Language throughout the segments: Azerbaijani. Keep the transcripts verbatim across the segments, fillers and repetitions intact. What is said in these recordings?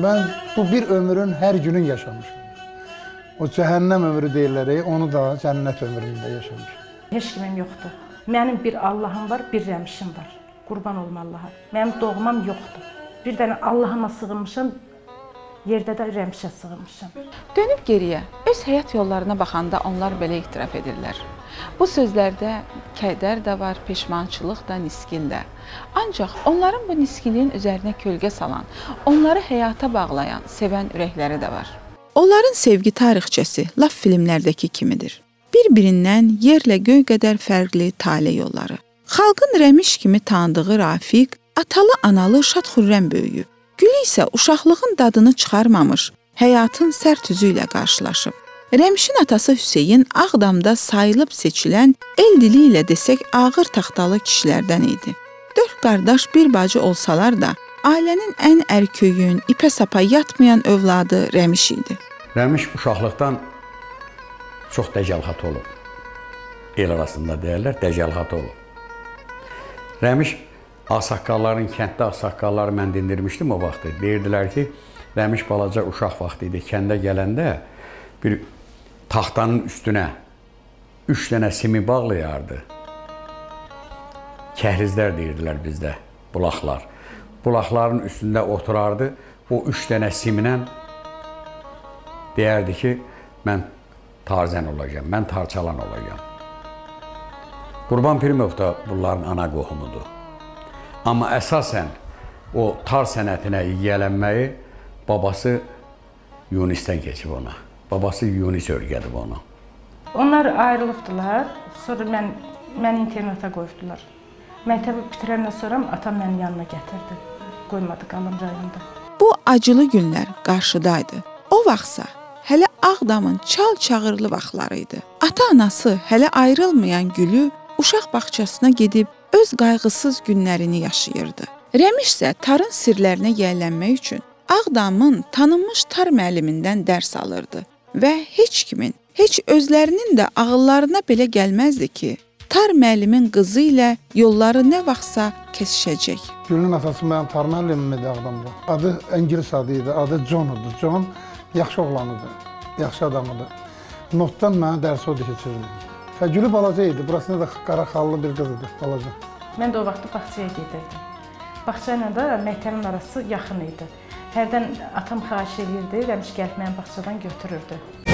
mən bu bir ömrün hər günün yaşamışım. O cəhənnəm ömrü deyirlər, onu da cənnət ömründə yaşamışım. Heç kimim yoxdur. Mənim bir Allahım var, bir Rəmişim var. Qurban olum Allaha. Mənim doğmam yoxdur. Bir dənə Allahıma sığınmışam, yerdə də Rəmişə sığınmışam. Dönüb geriyə, öz həyat yollarına baxanda onlar belə etiraf edirlər. Bu sözlərdə kədər də var, peşmançılıq da, niskin də. Ancaq onların bu niskiliyin üzərinə kölgə salan, onları həyata bağlayan, sevən ürəkləri də var. Onların sevgi tarixçəsi laf filmlərdəki kimidir. Bir-birindən yerlə göy qədər fərqli tale yolları. Xalqın Rəmiş kimi tanıdığı Rafiq, atalı-analı şad-xürrəm böyüyüb. Gülü isə uşaqlığın dadını çıxarmamış, həyatın sərt üzü ilə qarşılaşıb. Rəmişin atası Hüseyin Ağdamda sayılıb seçilən, el dili ilə desək ağır taxtalı kişilərdən idi. Dörd qardaş bir bacı olsalar da, ailənin ən ərköyün, ipə sapa yatmayan övladı Rəmiş idi. Rəmiş uşaqlıqdan çox dəcəlxat olub. El arasında deyərlər, dəcəlxat olub. Rəmiş ağsaqqalların, kənddə ağsaqqalları mən dindirmişdim o vaxtı. Deyirdilər ki, Rəmiş balaca uşaq vaxtı idi. Kəndə gələndə bir taxtanın üstünə üç dənə simi bağlayardı. Kəhrizlər deyirdilər bizdə, bulaqlar. Bulaqların üstündə oturardı, o üç dənə simlə deyərdi ki, mən tarzən olacağım, mən tarçalan olacağım. Qurban Pirimov da bunların ana qohumudur. Amma əsasən o tar sənətinə yiyələnməyi babası Yunisdən keçib ona. Babası Yunis örgədib onu. Onlar ayrılıbdılar, sonra mən, məni internata qoydular. Məktəbi bitirəndən sonra atam mənim yanına gətirdi, qoymadı qalım rayonda. Bu acılı günlər qarşıdaydı. O vaxtsa hələ Ağdamın çal-çağırlı vaxtları idi. Ata-anası hələ ayrılmayan Gülü uşaq bağçasına gedib öz qayğısız günlərini yaşayırdı. Rəmiş isə tarın sirlərinə yiyələnmək üçün Ağdamın tanınmış tar müəllimindən dərs alırdı və heç kimin, heç özlərinin də ağıllarına belə gəlməzdi ki, tar müəllimin qızı ilə yolları nə vaxtsa kesişəcək. Gülünün atası mənim tar müəllimim idi Ağdamda. Adı İngilis adı idi, adı John idi. John yaxşı oğlanıdır, yaxşı adamıdır. Notdan mənə dərsi o da keçirdi. Və Gülü balaca idi, burasında da qara xallı bir qız idi, balaca. Mən də o vaxtı bağçaya gedirdim. Bağça ilə də məktəbin arası yaxın idi. Hərdən atam xahiş edirdi, Rəmiş gəlib məni bağçadan götürürdü.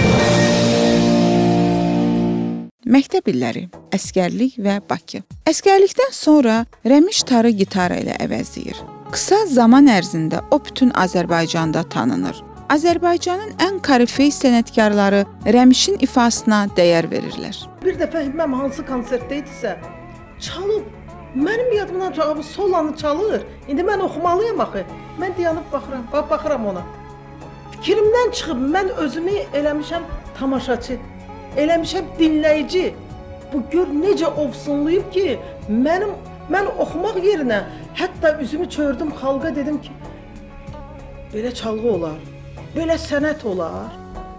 Məktəb illəri, əskərlik və Bakı. Əskərlikdən sonra Rəmiş tarı gitara ilə əvəzləyir. Qısa zaman ərzində o bütün Azərbaycanda tanınır. Azərbaycanın ən karifey sənətkarları Rəmişin ifasına dəyər verirlər. Bir dəfə mən hansı konsertdə idisə, çalıb, mənim yadımdan cavabı solanı çalır. İndi mən oxumalıyam axı. Mən dayanıb baxıram, bax, baxıram ona. Fikrimdən çıxıb mən özümü eləmişəm tamaşaçı, eləmişəm dinləyici. Bu gör necə ovsunlayıb ki, mənim, mən oxumaq yerinə hətta üzümü çördüm xalqa, dedim ki, belə çalğı olar, belə sənət olar.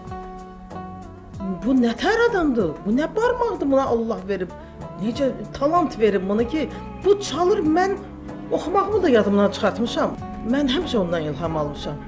Bu nə tər adamdır, bu nə barmaqdır buna Allah verib. Necə talant verib bunu ki, bu çalır, mən oxumağımı da yadımdan çıxartmışam. Mən həmişə ondan ilham almışam.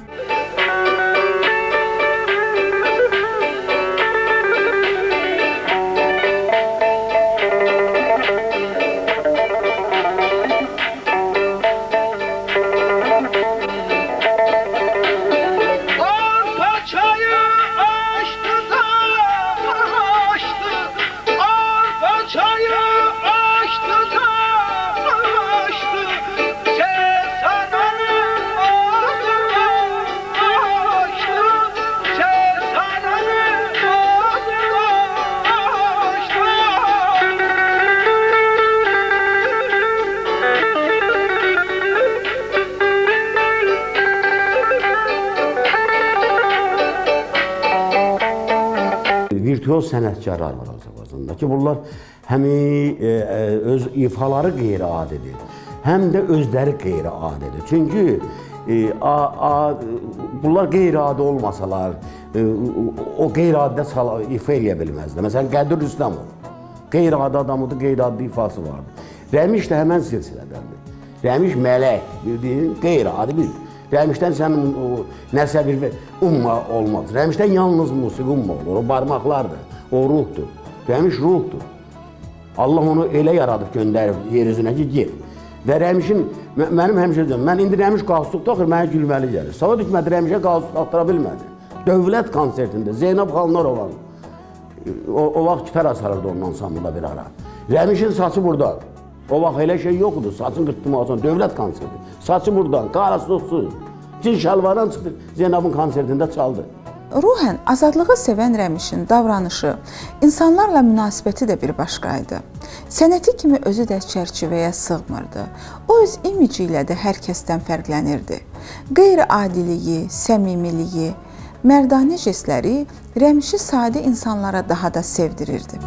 Virtual sənətkarlar var Azərbaycanda ki, bunlar həm e, öz ifaları qeyri-adidir, həm də özləri qeyri-adidir. Çünki e, a, a, bunlar qeyri-adi olmasalar, e, o qeyri-adidə ifa edə bilməzlər. Məsələn, Qədir Rüstəmov qeyri-adi adamıdır, qeyri-adi ifası vardır. Rəmiş də həmən silsilədəndir. Rəmiş mələk, bildiyin qeyri-adi bir Rəmişdən sənin nəsə bir umma olmaz. Rəmişdən yalnız musiqi umma olur, o barmaqlardır, o ruhdur. Rəmiş ruhdur. Allah onu elə yaradıb göndərib yer üzünə ki, get. Və Rəmişin, mənim həmişə deyəm, mən indi Rəmiş qalstuk taxır, mənə gülməli gəlir. Sava Hikmət Rəmişə qalstuk taxtıra bilmədi. Dövlət konsertində Zeynəb Xanlarovan, o, o vaxt gitar asarırdı ondan samında bir ara. Rəmişin saçı burada. O vaxt elə şey yoxdur, saçın qırtdırmasın, dövlət konserti. Saçı buradan, qarasızsız, cin şalvardan çıxdı, Zeynəbin konsertində çaldı. Ruhən azadlığı sevən Rəmişin davranışı, insanlarla münasibəti də bir başqaydı. Sənəti kimi özü də çərçivəyə sığmırdı. O öz imici ilə də hər kəsdən fərqlənirdi. Qeyri-adiliyi, səmimiliyi, mərdanə jestləri Rəmişi sadə insanlara daha da sevdirirdi.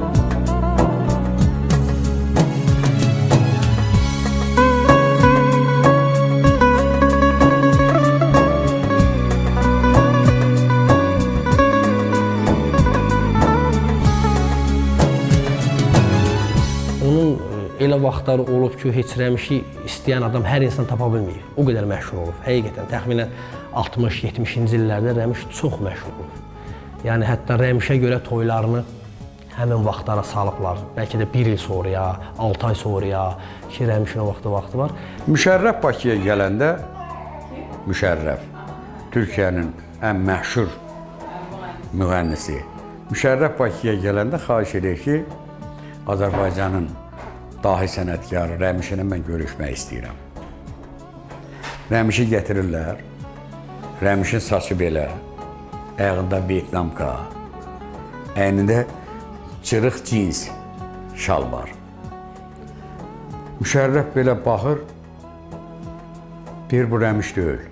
Elə vaxtları olub ki, heç Rəmişi istəyən adam hər insan tapa bilməyib. O qədər məşhur olub. Həqiqətən, təxminən altmış yetmişinci illərdə Rəmiş çox məşhur olub. Yəni, hətta Rəmişə görə toylarını həmin vaxtlara salıblar. Bəlkə də bir il sonraya, altı ay sonraya ki, Rəmişin o vaxtı vaxtı var. Müşərrəf Bakıya gələndə, Müşərrəf, Türkiyənin ən məşhur müğənnisi. Müşərrəf Bakıya gələndə xahiş edir ki, Azərbaycanın dahi sənətkarı Rəmişinə mən görüşmək istəyirəm. Rəmişi gətirirlər, Rəmişin saçı belə, ayağında Vyetnamka, əynində cırıq cins şal var. Müşərrəf belə baxır, bir bu Rəmiş deyil.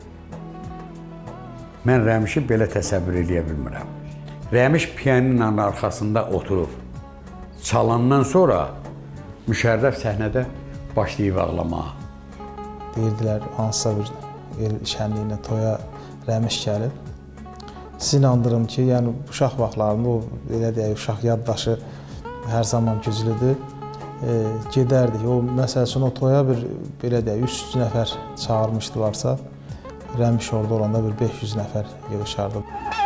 Mən Rəmişi belə təsəvvür edə bilmirəm. Rəmiş piyaninanın arxasında oturub, çalandan sonra Müşərrəf səhnədə başlayıb ağlamağa. Deyirdilər, hansısa bir el şənliyinə, toya Rəmiş gəlib. Sizi inandırım ki, yəni uşaq vaxtlarında o, elə deyək, uşaq yaddaşı hər zaman güclüdür. E, gedərdik, o məsəl üçün o toya bir, belə deyək, üç yüz nəfər çağırmışdılarsa, Rəmiş orada olanda bir beş yüz nəfər yığışardı.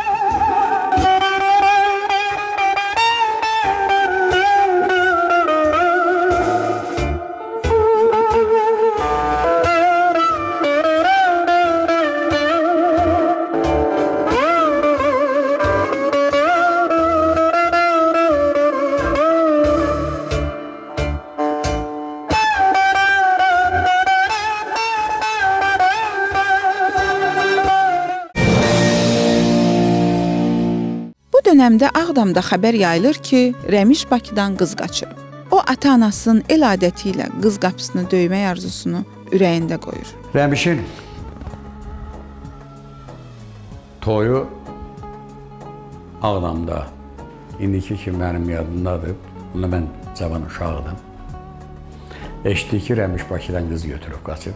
Dönəmdə Ağdamda xəbər yayılır ki, Rəmiş Bakıdan qız qaçırıb. O, ata-anasının el adəti ilə qız qapısını döymək arzusunu ürəyində qoyur. Rəmişin toyu Ağdamda, indiki ki, mənim yadımdadır, bunda mən cavan uşaqdım. Eşitdi ki, Rəmiş Bakıdan qız götürüb, qaçıb.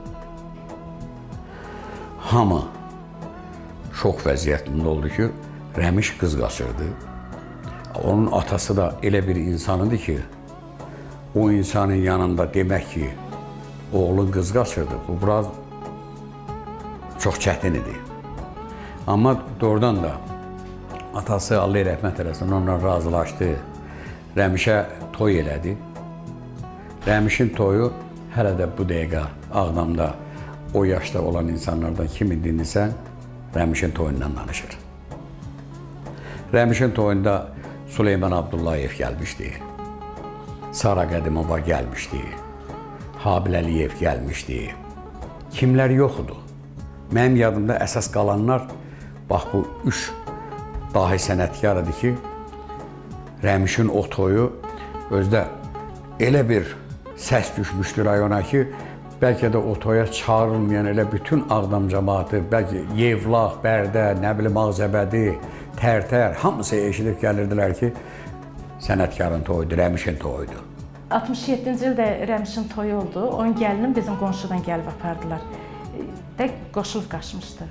Hamı şok vəziyyətində oldu ki, Rəmiş qız qaçırdı. Onun atası da elə bir insanıdır ki, o insanın yanında demək ki, oğlun qız qaçırdı. Bu, biraz çox çətin idi. Amma doğrudan da atası Allah rəhmət eləsin, onunla razılaşdı. Rəmişə toy elədi. Rəmişin toyu hələ də bu dəqiqə Ağdamda o yaşda olan insanlardan kimi dinlisən, Rəmişin toyundan danışır. Rəmişin toyunda Süleyman Abdullayev gəlmişdi, Sara Qədimova gəlmişdi, Habil Əliyev gəlmişdi. Kimlər yoxdur? Mənim yadımda əsas qalanlar, bax bu üç dahi sənətkar idi ki, Rəmişin o toyu özdə elə bir səs düşmüşdü rayona ki, bəlkə də o toya çağırılmayan elə bütün Ağdam cəmaatı, bəlkə Yevlax, Bərdə, nə bilim Ağzəbədi, Tərtər, hamısı eşidib gəlirdilər ki, sənətkarın toyudur, Rəmişin toyudur. altmış yeddinci ildə Rəmişin toyu oldu. Onun gəlinin bizim qonşudan gəlib apardılar. Də qoşulub qaçmışdı.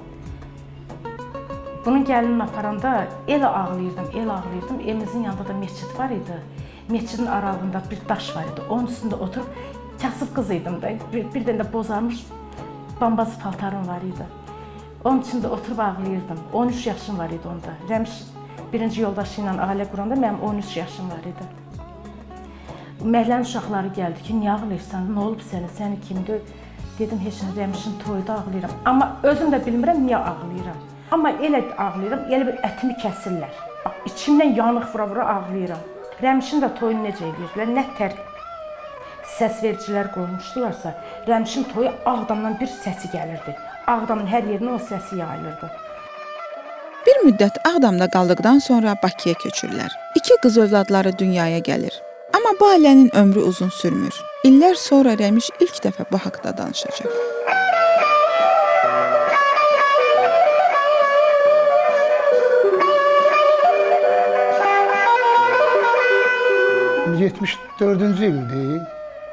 Bunun gəlinin aparanda elə ağlayırdım, elə ağlayırdım. Evimizin yanında da məscid var idi. Məscidin aralığında bir daş var idi. Onun üstündə oturub kasıb qız idim də. Bir, bir dənə də bozarmış bambaz paltarım var idi. Onun içində oturub ağlayırdım. on üç yaşım var idi onda. Rəmiş birinci yoldaşı ilə ailə quranda mənim on üç yaşım var idi. Məhəllənin uşaqları gəldi ki, niyə ağlayırsan, nə olub sənə, səni kimdir? Dedim, heç nə, Rəmişin toyuda ağlayıram. Amma özüm də bilmirəm, niyə ağlayıram. Amma elə ağlayıram, elə bir ətimi kəsirlər. Bax, içimdən yanıq vura-vura ağlayıram. Rəmişin də toyunu necə edirdilər, nə tər səs vericilər qoymuşdularsa, Rəmişin toyu Ağdamdan bir səsi gəlirdi. Ağdamın hər yerinə o səsi yayılırdı. Bir müddət Ağdamda qaldıqdan sonra Bakıya köçürlər. İki qız övladları dünyaya gəlir. Amma bu ailənin ömrü uzun sürmür. İllər sonra Rəmiş ilk dəfə bu haqda danışacaq. yetmiş dördüncü ildir.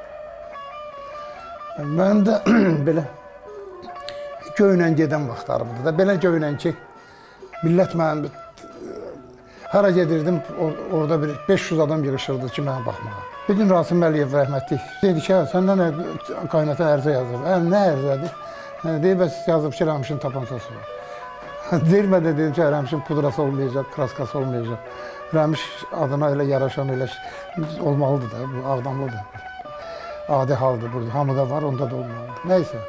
Mənim də belə göynən gedən vaxtlarımdır da. Belə göynən ki, millət mənim hara gedirdim, orada bir beş yüz adam yığışırdı ki, mənə baxmağa. Bir gün Rasim Əliyev rəhmətli dedi ki, səndən qaynata ərzə yazıb. Ə, nə ərzədir? Deyib, bəs yazıb ki, Rəmişin tapansası var. Deyir, mən də dedim ki, Rəmişin pudrası olmayacaq, kraskası olmayacaq. Rəmiş adına elə yaraşan, elə olmalıdır da, bu Ağdamlıdır. Adi haldır burada, hamıda var, onda da olmalıdır. Nəysə,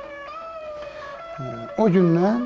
o gündən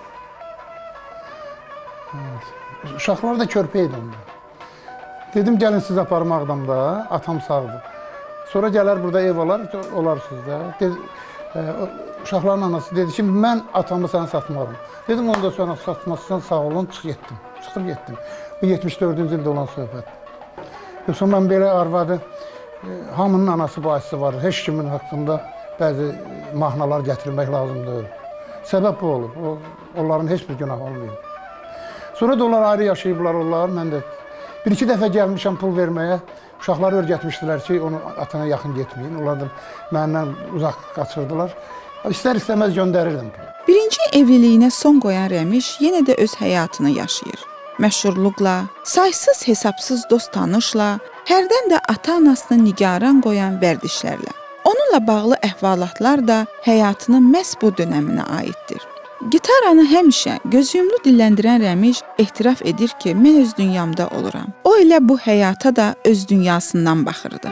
uşaqlar da körpə idi onda. Dedim, gəlin siz aparım Ağdamda, atam sağdır. Sonra gələr burada ev olar, olarsınız da. Uşaqların anası dedi ki, mən atamı sənə satmarım. Dedim, onu da sonra satmazsan sağ olun, çıx getdim. Çıxıb getdim. Bu yetmiş dördüncü ildə olan söhbət. Yoxsa mən belə arvadı, hamının anası bahisi var. Heç kimin haqqında bəzi mahnalar gətirmək lazımdır. Səbəb bu olub. Onların heç bir günah olmayıb. Sonra da onlar ayrı yaşayıblar, onlar. Mən də bir-iki dəfə gəlmişəm pul verməyə. Uşaqları örgətmişdilər ki, onu atana yaxın getməyin. Onlar da məndən uzaq qaçırdılar. İstər-istəməz göndərirdim. Birinci evliliyinə son qoyan Rəmiş yenə də öz həyatını yaşayır. Məşhurluqla, saysız hesabsız dost tanışla, hərdən də ata-anasını nigaran qoyan vərdişlərlə. Onunla bağlı əhvalatlar da həyatının məhz bu dönəminə aiddir. Gitaranı həmişə gözüyumlu dilləndirən Rəmiş ehtiraf edir ki, mən öz dünyamda oluram. O elə bu həyata da öz dünyasından baxırdı.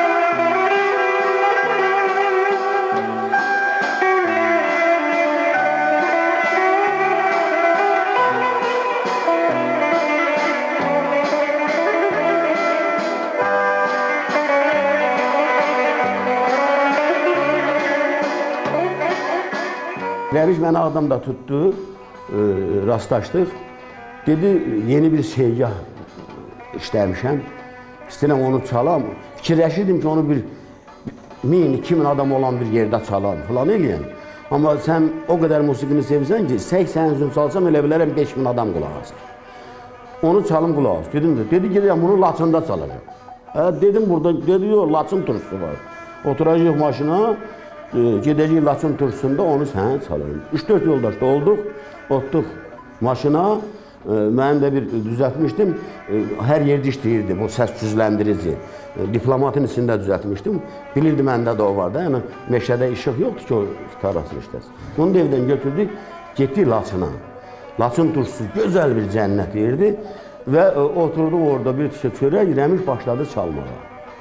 Rəmiş məni Ağdamda tutdu, rastlaşdıq. Dedi, yeni bir seygah işləmişəm, istəyirəm onu çalam. Fikirləşirdim ki, onu bir min, iki min adam olan bir yerdə çalam, falan eləyəm. Amma sən o qədər musiqini sevsən ki, səksən üzüm çalsam, elə bilərəm beş min adam qulaq asır. Onu çalım qulaq asır. Dedim də, dedi ki, bunu Laçında çalacaq. Hə, dedim burada, dedi, yox, Laçın turşusu var. Oturacaq maşına, gedəcək Laçın turşusunda onu sənə çalırım. üç dörd yoldaşda olduq, otduq maşına, mənim də bir düzəltmişdim, hər yerdə işləyirdi bu səs cüzləndirici. Diplomatın içində düzəltmişdim, bilirdi məndə də o var da, yəni meşədə işıq yoxdur ki, o gitarasını işləsin. Onu da evdən götürdük, getdik Laçına. Laçın turşusu gözəl bir cənnət yerdi və oturduq orada bir tişə çörək, Rəmiş başladı çalmağa.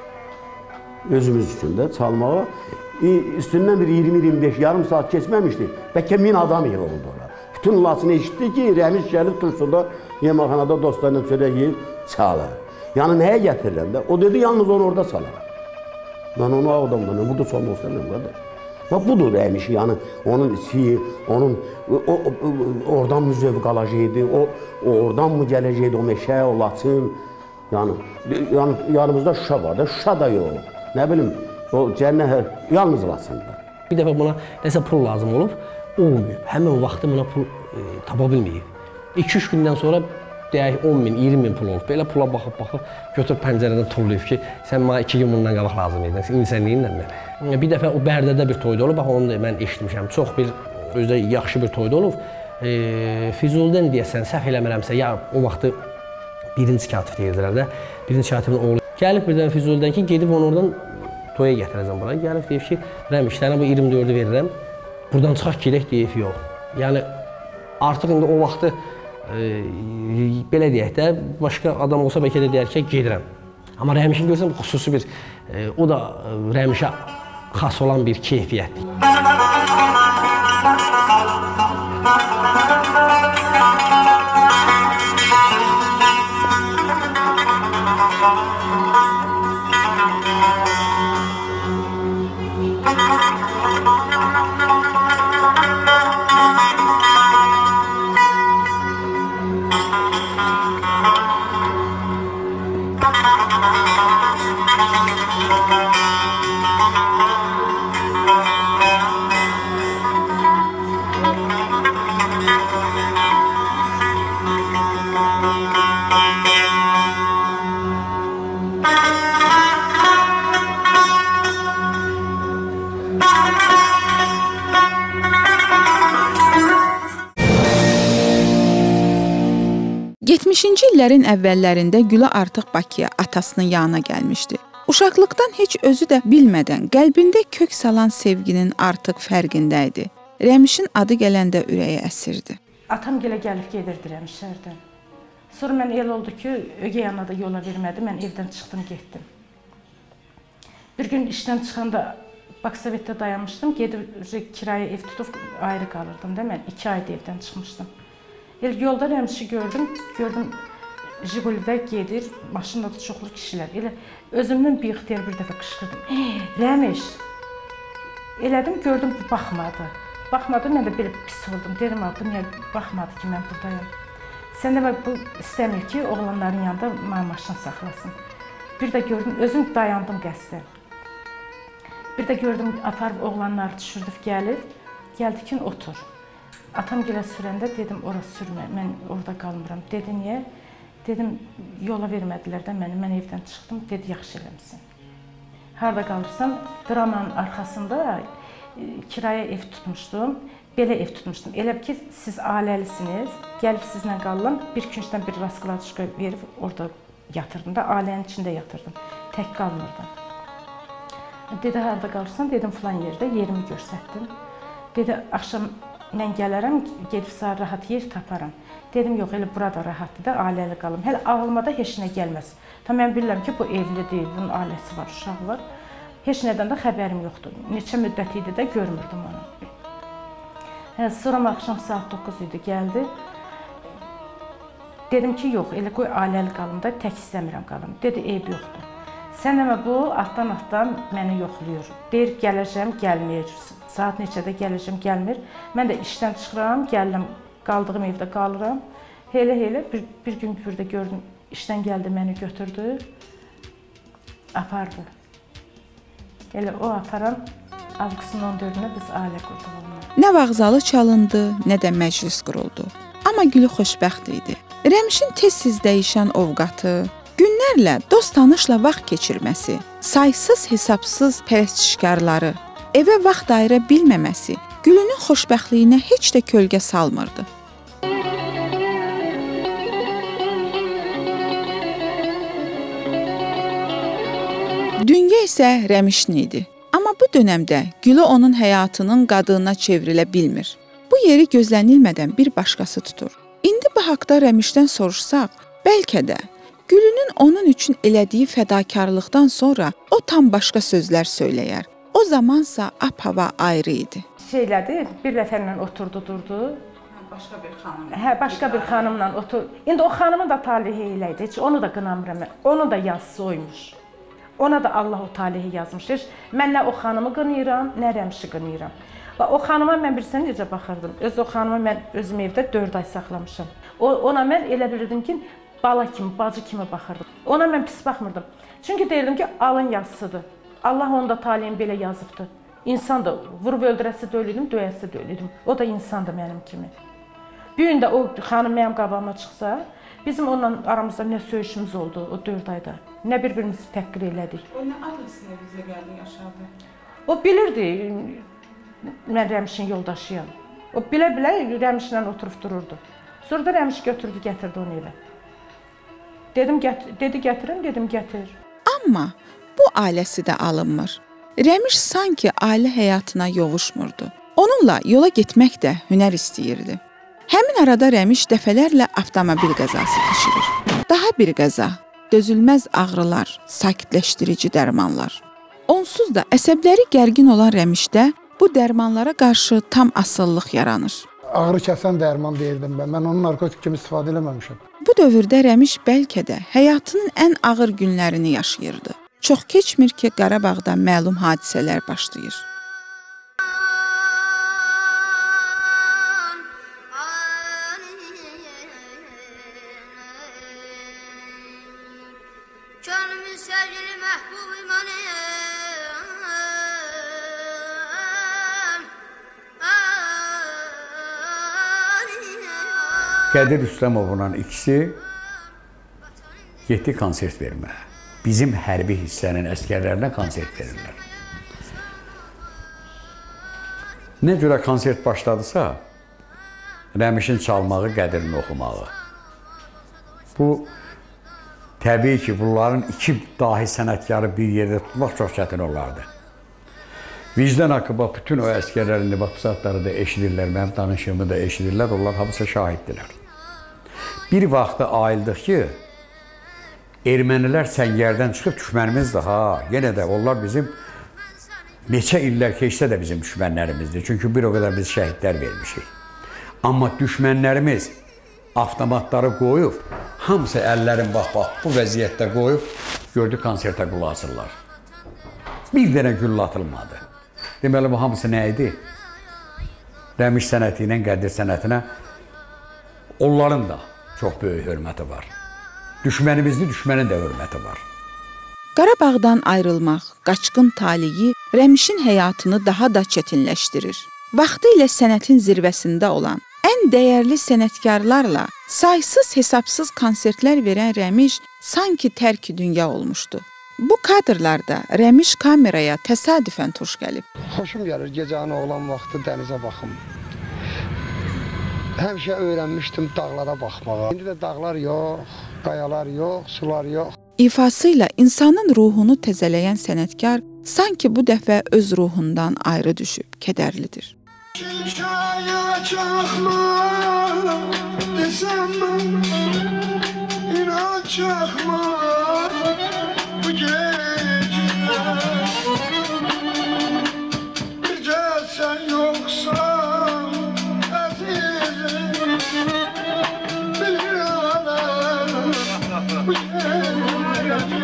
Özümüz üçün də çalmağa. Üstündən bir iyirmi iyirmi beş, yarım saat keçməmişdi. Bəlkə min adam yığıldı orada. Bütün Laçını eşitdi ki, Rəmiş gəlib turşuda, yeməkxanada dostlarla çörək yeyib çalır. Yəni, nəyə gətirirəm də? O dedi, yalnız onu orada çalar. Mən onu Ağdamda, mən burada çalmaq istəmirəm, qardaş. Bax, budur Rəmiş, yəni, onun içi, onun, oradan mı zövq alacaqdı, oradan mı gələcəkdi, o meşə, o Laçın. Yəni, yanımızda Şuşa var da, Şuşa da yox. Nə bilim, o cənnət yalnız Laçında. Bir dəfə buna nəsə pul lazım olub, olmayıb. Həmin vaxtı buna pul tapa bilməyib. iki üç gündən sonra deyək on min, iyirmi min pul olub. Belə pula baxıb-baxıb götürüb pəncərədən tullayıb ki, sən mənə iki gün bundan qabaq lazım idin, insənliyinlə də. Bir dəfə o Bərdədə bir toyda olub, bax onu da mən eşitmişəm. Çox bir, özdə yaxşı bir toyda olub. Füzulidən deyəsən, səhv eləmirəmsə, ya o vaxtı birinci katib deyirdilər də, birinci katibin oğlu. Gəlib birdən Füzulidən ki, gedib onu oradan toya gətirəcəm bura. Gəlib deyib ki, Rəmiş, sənə bu iyirmi dördü verirəm, buradan çıxaq gedək deyib yox. Yəni artıq indi o vaxtı e, belə deyək də, başqa adam olsa bəlkə də deyər ki, gedirəm. Amma Rəmişin görsən xüsusi bir, e, o da e, Rəmişə xas olan bir keyfiyyətdir. yetmişinci illərin əvvəllərində Gülə artıq Bakıya, atasının yanına gəlmişdi. Uşaqlıqdan heç özü də bilmədən qəlbində kök salan sevginin artıq fərqində idi. Rəmişin adı gələndə ürəyi əsirdi. Atam gilə gəlib gedirdi Rəmişlərdən. Sonra mən el oldu ki, ögey ana da yola vermədi, mən evdən çıxdım, getdim. Bir gün işdən çıxanda Baksovetdə dayanmışdım, gedib kirayə ev tutub ayrı qalırdım da, mən iki ayda evdən çıxmışdım. El yolda Rəmişi gördüm, gördüm Jigulidə gedir, maşında da çoxlu kişilər. Elə özümdən bir ixtiyar bir dəfə qışqırdım. Rəmiş! Elədim, gördüm, bu baxmadı. Baxmadı, mən də belə pis oldum. Dedim, bu niyə baxmadı ki, mən buradayım. Sən də bu istəmir ki, oğlanların yanında maşın saxlasın. Bir də gördüm, özüm dayandım qəsdən. Bir də gördüm, aparıb oğlanları düşürdüb gəlir, gəldi ki, otur. Atam gilə sürəndə dedim, ora sürmə, mən orada qalmıram. Dedi, niyə? Dedim, yola vermədilər də məni, mən evdən çıxdım. Dedi, yaxşı eləmişsin. Harada qalırsan? Dramanın arxasında kirayə ev tutmuşdum, belə ev tutmuşdum. Elə ki, siz ailəlisiniz, gəlib sizlə qalıram, bir küncdən bir raskladışqa verib orada yatırdım da, ailənin içində yatırdım, tək qalmırdım. Dedi, harada qalırsan? Dedim, filan yerdə, yerimi göstərdim. Dedi, axşam mən gələrəm, gedib sağ rahat yer taparam. Dedim, yox, elə burada rahatdır da, ailəli qalım. Hələ ağlıma da heç nə gəlməz. Tam mən bilirəm ki, bu evli deyil, bunun ailəsi var, uşağı var. Heç nədən də xəbərim yoxdur. Neçə müddət idi də görmürdüm onu. Hə, sonra axşam saat doqquz idi, gəldi. Dedim ki, yox, elə qoy ailəli qalım da, tək istəmirəm qalım. Dedi, eyb yoxdur. Sən demə, bu altdan-altdan məni yoxlayır. Deyir, gələcəm, gəlməyir. Saat neçədə gələcəm, gəlmir. Mən də işdən çıxıram, gəlirəm, qaldığım evdə qalıram. Elə-elə bir, bir gün burada gördüm, işdən gəldi, məni götürdü, apardı. Elə o aparan avqustun on dördünə biz ailə qurduq onunla. Nə vağzalı çalındı, nə də məclis quruldu. Amma Gülü xoşbəxt idi. Rəmişin tez-tez dəyişən ovqatı, günlərlə dost-tanışla vaxt keçirməsi, saysız hesabsız pərəstişkarları, evə vaxt ayıra bilməməsi Gülünün xoşbəxtliyinə heç də kölgə salmırdı. Dünya isə Rəmişin idi. Amma bu dönəmdə Gülü onun həyatının qadınına çevrilə bilmir. Bu yeri gözlənilmədən bir başqası tutur. İndi bu haqda Rəmişdən soruşsaq, bəlkə də Gülünün onun üçün elədiyi fədakarlıqdan sonra o tam başqa sözlər söyləyər. O zamansa ap-hava ayrı idi. Şeylədi, bir nəfərlə oturdu, durdu. Başqa bir xanım. Hə, başqa bir xanımla otur. İndi o xanımın da talihi elə idi. Heç onu da qınamıram. Onun da yazısı oymuş. Ona da Allah o talihi yazmış. Heç mən nə o xanımı qınayıram, nə Rəmişi qınayıram. Və o xanıma mən bilirsən necə baxırdım. Öz o xanımı mən özüm evdə dörd ay saxlamışam. O, ona mən elə bilirdim ki, bala kimi, bacı kimi baxırdım. Ona mən pis baxmırdım. Çünki deyirdim ki, alın yazısıdır. Allah onun da talihini belə yazıbdır. İnsan da vurub öldürəsi də ölüydüm, döyəsi də ölüydüm. O da insandır mənim kimi. Bir gün də o xanım mənim qabağıma çıxsa, bizim onunla aramızda nə söyüşümüz oldu o dörd ayda. Nə bir-birimizi təhqir elədik. O nə adresine bizə gəldi, yaşadı? O bilirdi, mən Rəmişin yoldaşıyam. O bilə-bilə Rəmişlə oturub dururdu. Sonra da Rəmiş götürdü, gətirdi onu evə. Dedim, gətir, dedi gətirin, dedim gətir. Amma bu ailəsi də alınmır. Rəmiş sanki ailə həyatına yovuşmurdu. Onunla yola getmək də hünər istəyirdi. Həmin arada Rəmiş dəfələrlə avtomobil qəzası keçirir. Daha bir qəza, dözülməz ağrılar, sakitləşdirici dərmanlar. Onsuz da əsəbləri gərgin olan Rəmişdə bu dərmanlara qarşı tam asıllıq yaranır. Ağrı kəsən dərman deyirdim mən. Mən onu narkotik kimi istifadə eləməmişəm. Bu dövrdə Rəmiş bəlkə də həyatının ən ağır günlərini yaşayırdı. Çox keçmir ki, Qarabağda məlum hadisələr başlayır. Qədir Üstəmovla ikisi getdi konsert verməyə. Bizim hərbi hissənin əskərlərinə konsert verirlər. Nə görə konsert başladısa, Rəmişin çalmağı, Qədirin oxumağı. Bu, təbii ki, bunların iki dahi sənətkarı bir yerdə tutmaq çox çətin olardı. Vicdan haqqı, bax, bütün o əskərlərin də, bax, bu saatları da eşidirlər, mənim danışığımı da eşidirlər, onlar hamısı şahiddirlər. Bir vaxtda ayıldıq ki, ermənilər səngərdən çıxıb düşmənimiz də, ha, yenə də onlar bizim neçə illər keçsə də bizim düşmənlərimizdir. Çünki bir o qədər biz şəhidlər vermişik. Amma düşmənlərimiz avtomatları qoyub, hamısı əllərin bax, bax, bu vəziyyətdə qoyub, gördü konsertə qulaq asırlar. Bir dənə güllə atılmadı. Deməli, bu hamısı nə idi? Rəmiş sənəti ilə Qədir sənətinə onların da çox böyük hörməti var. Düşmənimizli düşmənin də hörməti var. Qarabağdan ayrılmaq, qaçqın taliyi Rəmişin həyatını daha da çətinləşdirir. Vaxtı ilə sənətin zirvəsində olan, ən dəyərli sənətkarlarla saysız hesabsız konsertlər verən Rəmiş sanki tərk dünya olmuşdu. Bu kadrlarda Rəmiş kameraya təsadüfən tuş gəlib. Xoşum gəlir gecəni olan vaxtı dənizə baxım. Həmişə öyrənmişdim dağlara baxmağa. İndi də dağlar yox, qayalar yox, sular yox. İfasıyla insanın ruhunu təzələyən sənətkar sanki bu dəfə öz ruhundan ayrı düşüb, kədərlidir. Şikaya çaxma, desəm mən, inan çaxma, bu gecə. Bircə sən yoxsan, əzizim, bilirəm, bu gecə.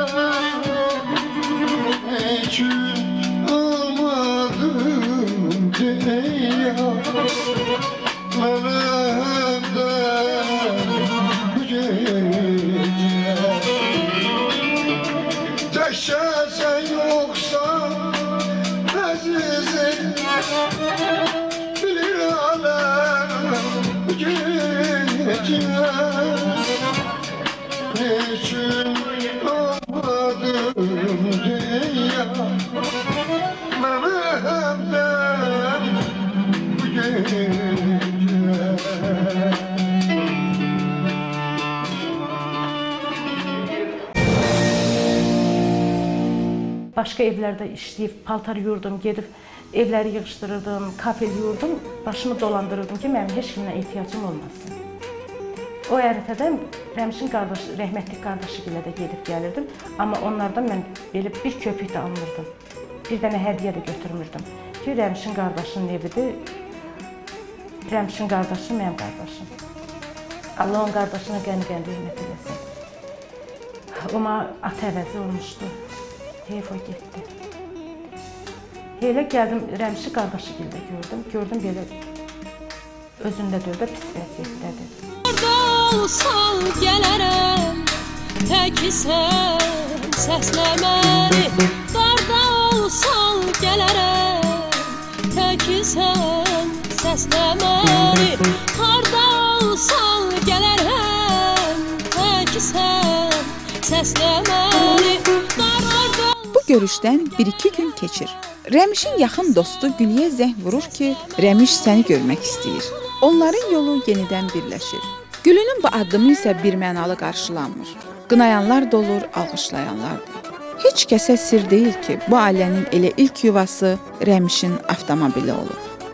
Üçün olmadım dünya, mənim də bu gecə. Təkcə sən yoxsan, əzizim, bilir aləm bu gecə. Üçün olmadım dünya, mənim də bu gecə. Başqa evlərdə işləyib, paltar yurdum, gedib evləri yığışdırırdım, kafel yurdum, başımı dolandırırdım ki, mənim heç kimlə ehtiyacım olmasın. O ərəfədə Rəmişin qardaşı, rəhmətli qardaşı ilə də gedib gəlirdim, amma onlardan mən belə bir köpük də almırdım. Bir dənə hədiyyə də götürmürdüm ki, Rəmişin qardaşının evidir, Rəmişin qardaşı mənim qardaşım. Allah onun qardaşına qəni-qəni rəhmət eləsin. Ona at əvəzi olmuşdu. Heyf o getdi. Elə gəldim, Rəmişi qardaşı gildə gördüm. Gördüm belə özündə dövdə pis vəziyyətdədir. Orada olsan gələrəm, təkisən səsləməri. Darda olsan gələrəm, təkisən səsləməri. Harda olsan gələrəm, təkisən səsləməri. Bu görüşdən bir-iki gün keçir. Rəmişin yaxın dostu Gülyə zəng vurur ki, Rəmiş səni görmək istəyir. Onların yolu yenidən birləşir. Gülünün bu addımı isə birmənalı qarşılanmır. Qınayanlar da olur, alqışlayanlar da. Heç kəsə sir deyil ki, bu ailənin elə ilk yuvası Rəmişin avtomobili olub.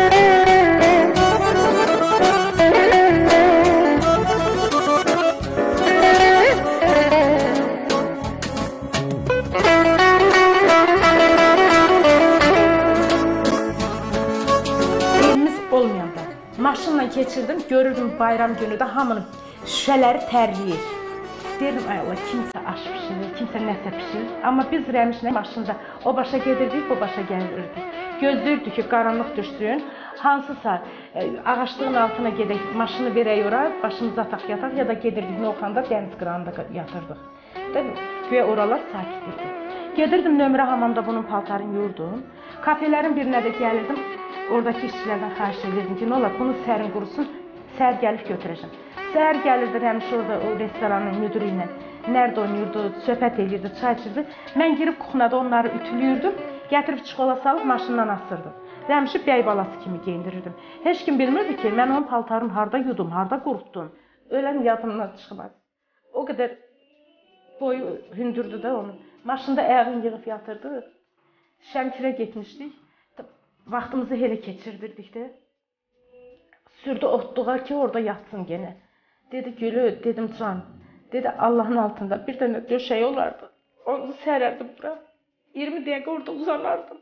Maşınla keçirdim, görürdüm bayram günü də hamının şüşələri tərləyir. Deyirdim, ay Allah, kimsə aş pişirir, kimsə nəsə pişirir. Amma biz Rəmişlə maşında o başa gedirdik, bu başa gəlirdik. Gözləyirdik ki, qaranlıq düşsün, hansısa ağaçlığın altına gedək, maşını verək ora, başımıza ataq yataq, ya da gedirdik Novxanda dəniz qırağında yatırdıq. Güya oralar sakit idi. Gedirdim nömrə hamamda bunun paltarını yurdum. Kafelerin birinə də gəlirdim. Oradakı işçilərdən xahiş edirdim ki, nə olar, bunu sərin qurusun, səhər gəlib götürəcəm. Səhər gəlirdi Rəmiş orada o restoranın müdürü ilə, nərdə oynayırdı, söhbət edirdi, çay içirdi. Mən girib kuxnada onları ütülüyürdüm, gətirib çikola salıb maşından asırdım. Rəmişi bəy balası kimi geyindirirdim. Heç kim bilmirdi ki, mən onun paltarını harda yudum, harda qurutdum. Ölən yadımdan çıxmaz. O qədər boyu hündürdü də onu. Maşında ayağını yığıb yatırdı. Şəmkirə getmişdik. Vaxtımızı elə keçirdirdik də. Sürdü otluğa ki, orada yatsın gene. Dedi Gülü, dedim can. Dedi Allahın altında bir dənə döşək olardı. Onu sərərdim bura. iyirmi dəqiqə orada uzanardım.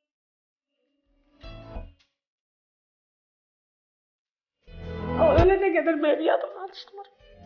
O ölənə qədər mənim yadımdan çıxmır.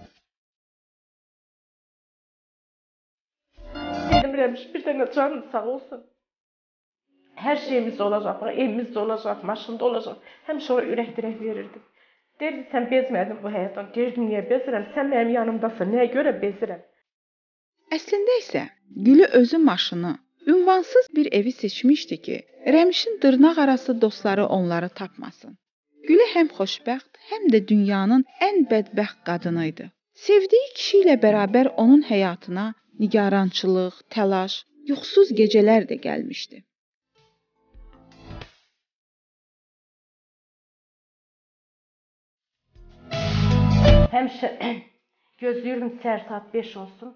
Dedim Rəmiş, bir dənə canın sağ olsun. Hər şeyimiz olacaq, evimiz olacaq, maşında olacaq. Həmişə ona ürək-dirək verirdim. Derdi, sən bezmədin bu həyatdan. Derdim, niyə bezirəm? Sən mənim yanımdasan, nəyə görə bezirəm? Əslində isə Gülü özü maşını, ünvansız bir evi seçmişdi ki, Rəmişin dırnaq arası dostları onları tapmasın. Gülü həm xoşbəxt, həm də dünyanın ən bədbəxt qadını idi. Sevdiyi kişi ilə bərabər onun həyatına nigarançılıq, təlaş, yuxusuz gecələr də gəlmişdi. Həmişə gözləyirdim səhər saat beş olsun.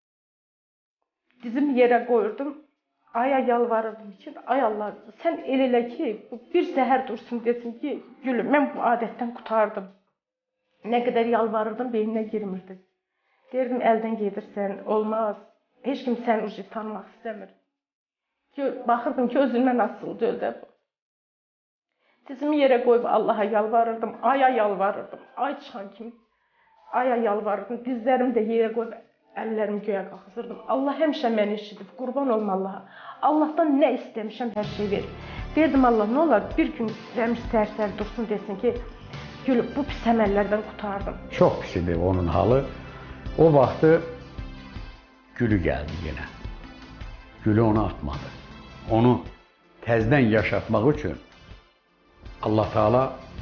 Dizim yerə qoyurdum. Aya yalvarırdım ki, ay Allah, sən el elə ki, bir səhər dursun desin ki, Gülüm, mən bu adətdən qutardım. Nə qədər yalvarırdım, beyninə girmirdi. Derdim, əldən gedirsən, olmaz. Heç kim səni ucu tanımaq istəmir. Baxırdım ki, özündən asıldı öldü bu. Dizimi yerə qoyub Allaha yalvarırdım, aya yalvarırdım, ay çıxan kimi. Aya yalvarırdım, dizlərimi də yerə qoyub, əllərimi göyə qalxızırdım. Allah həmişə məni eşidib, qurban olma Allaha. Allahdan nə istəmişəm, hər şey verir. Derdim Allah, nə olar, bir gün Rəmiş səhər-səhər dursun desin ki, Gül, bu pis əməllərdən qutardım. Çox pis idi onun halı. O vaxtı Gülü gəldi yenə. Gülü onu atmadı. Onu təzdən yaşatmaq üçün Allah Teala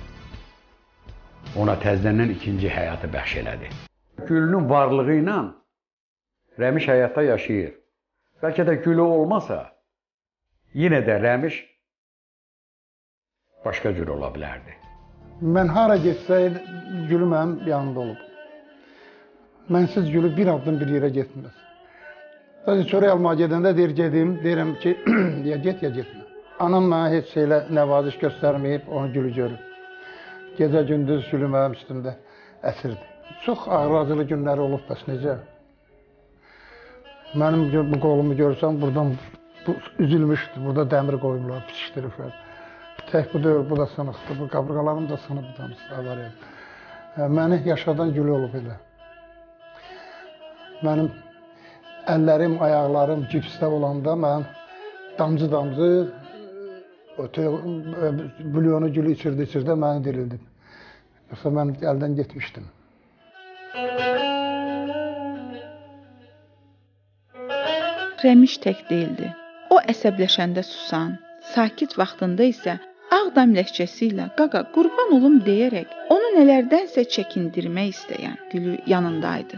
ona təzədən ikinci həyatı bəxş elədi. Gülünün varlığı ilə Rəmiş həyatda yaşayır. Bəlkə də Gülü olmasa, yenə də Rəmiş başqa cür ola bilərdi. Mən hara getsəydim, Gülü mənim yanımda olub. Mənsiz Gülü bir addım bir yerə getməz. Sadəcə çörək almağa gedəndə deyir gedim, deyirəm ki, ya get ya getmə. Anam mənə heç şeylə nəvaziş göstərməyib, onu Gülü görüb. Gecə gündüz Gülü mənim üstümdə əsirdi. Çox ağrı-acılı günləri olub bəs necə? Mənim bu qolumu görsən, buradan bu, üzülmüşdü, burada dəmir qoyumlar, pişikdiriblər. Tək bu deyil, bu da sınıqdır, bu qabrıqalarım da sınıb avarıyam. Məni yaşadan Gülü olub elə. Mənim əllərim, ayaqlarım cipsdə olanda mənim damcı-damcı bulyonu Gülü içirdi-içirdi, məni dirildi. Yoxsa mən əldən getmişdim. Rəmiş tək deyildi. O əsəbləşəndə susan, sakit vaxtında isə Ağdam ləhcəsi ilə qaqa qurban olum deyərək onu nələrdənsə çəkindirmək istəyən Gülü yanındaydı.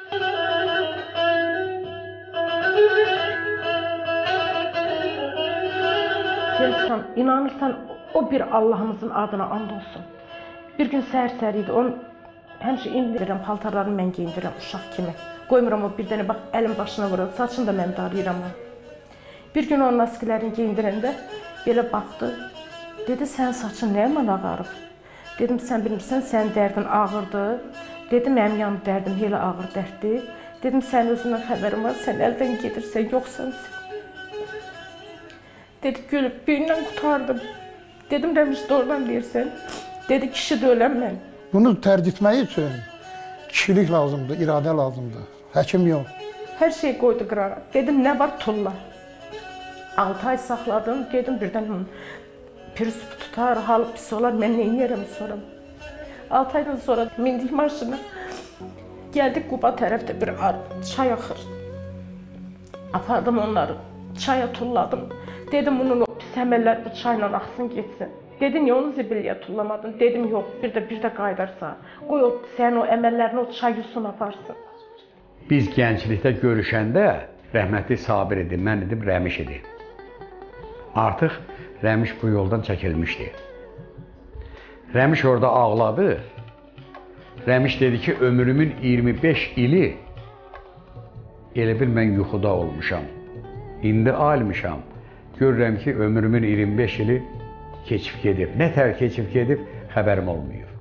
Sen inanırsan o bir Allah'ımızın adına and olsun. Bir gün səhər-səhər idi, onu həmişə indirirəm, paltarlarını mən geyindirirəm uşaq kimi. Qoymuram o bir dənə, bax əlim başına vurur, saçını da mən darayıram. Bir gün onun naskilərini geyindirəndə belə baxdı, Dedi, sən saçın nə yaman ağarıb? Dedim, sən bilmirsən, sənin dərdin ağırdır. Dedim, mənim yanım dərdim elə ağır dərddir. Dedim, sən özündən xəbərin var, sən əldən gedirsən, yoxsan sən. Dedi, gülüb, birindən qutardım. Dedim, Rəmiş, doğrudan deyirsən. Dedi, kişi də öləm mən. Bunu tərk etmək üçün kişilik lazımdır, iradə lazımdır. Həkim yox. Hər şey qoydu qırağa. Dedim, nə var, tulla. altı ay saxladım, dedim, birdən pürüsüb tutar, halı pis olar, mən nə yerəm sonra. altı aydan sonra mindik maşına, gəldik Quba tərəfdə bir çay axır. Apardım onları, çaya tulladım. Dedim, bunun o pis əməllər bu çayla axsın getsin. Dedi, niyə onu zibilliyə tullamadın? Dedim, yox, bir də, bir də qaydarsa. Qoy o, sən o əməllərini o çay yusun aparsın. Biz gənclikdə görüşəndə rəhmətli Sabir idi, mən idim, Rəmiş idi. Artıq Rəmiş bu yoldan çəkilmişdi. Rəmiş orada ağladı. Rəmiş dedi ki, ömrümün iyirmi beş ili elə bil mən yuxuda olmuşam. İndi almışam. Görürəm ki, ömrümün iyirmi beş ili keçib gedib. Nə tər keçib gedib, xəbərim olmuyor.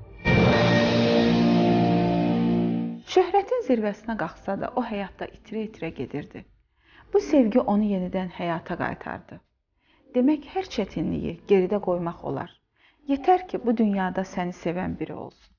Şöhrətin zirvəsinə qalxsa da o həyatda itirə-itirə gedirdi. Bu sevgi onu yenidən həyata qaytardı. Demək, hər çətinliyi geridə qoymaq olar. Yetər ki, bu dünyada səni sevən biri olsun.